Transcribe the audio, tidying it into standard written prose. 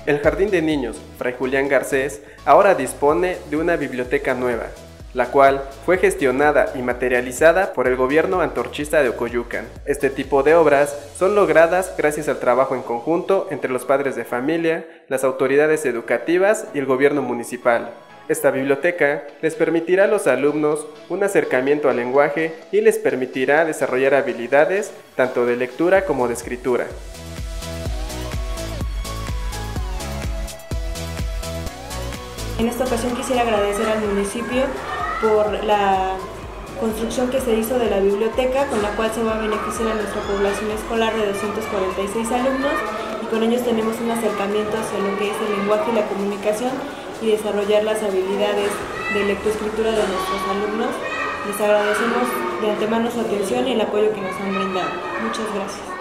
El Jardín de Niños Fray Julián Garcés ahora dispone de una biblioteca nueva, la cual fue gestionada y materializada por el gobierno antorchista de Ocoyucan. Este tipo de obras son logradas gracias al trabajo en conjunto entre los padres de familia, las autoridades educativas y el gobierno municipal. Esta biblioteca les permitirá a los alumnos un acercamiento al lenguaje y les permitirá desarrollar habilidades tanto de lectura como de escritura. En esta ocasión quisiera agradecer al municipio por la construcción que se hizo de la biblioteca, con la cual se va a beneficiar a nuestra población escolar de 246 alumnos, y con ellos tenemos un acercamiento hacia lo que es el lenguaje y la comunicación y desarrollar las habilidades de lectoescritura de nuestros alumnos. Les agradecemos de antemano su atención y el apoyo que nos han brindado. Muchas gracias.